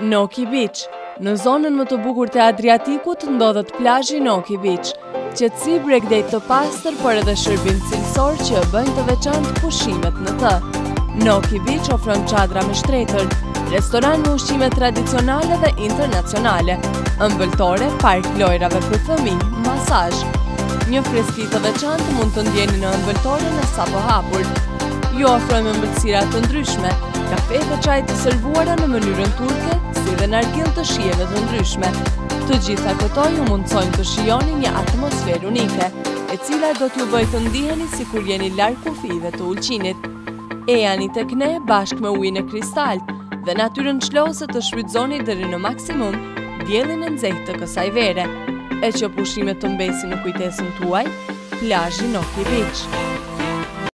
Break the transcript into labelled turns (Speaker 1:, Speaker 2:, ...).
Speaker 1: Noki Beach. Në zonën më të bukur të Adriatikut ndodhet plazhi Noki Beach. Qetësi, bregdejt të pastër, por edhe shërbim cilësor që e bëjnë të veçantë pushimet në të. Noki Beach ofron çadra me shtretër, restoran me ushqime tradicionale dhe internacionale, ëmbëltore, park lojrave për fëmijë, masazh. Një freski të veçantë mund të ndjeni në ëmbëltore në sapo hapur. Ju ofrojmë ëmbëlsira të ndryshme, kafe dhe çaj të servuara në mënyrën turke, si dhe nargil të shijeve të ndryshme. Të gjitha këto ju mundsojnë të shijoni një atmosferë unike, e cila do t'ju bëjë të ndiheni sikur jeni larg kufive të ulqinit. Ejani tek ne bashkë me ujin e kristalt dhe natyrën çlose të shfrytëzoni deri në maksimum diellin e nxehtë të kësaj vere. E që pushimet të mbesin në kujtesën tuaj, plazhi Noki Beach.